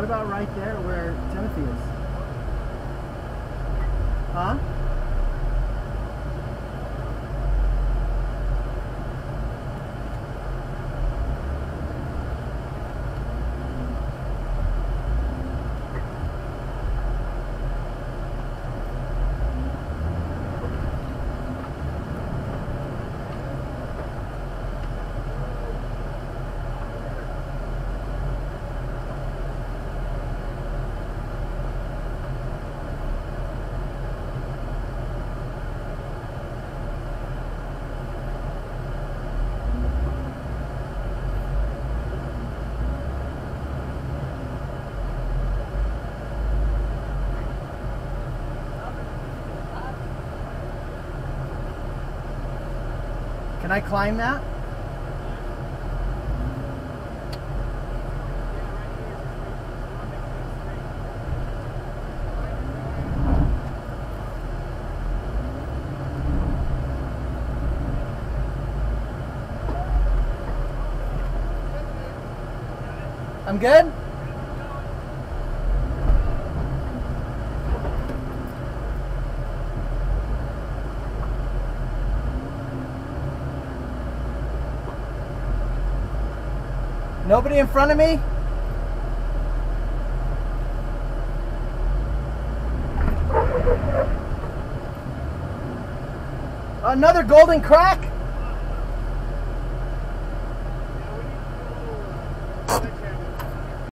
about right there where Timothy is? Huh? Can I climb that? I'm good? Nobody in front of me? Another golden crack?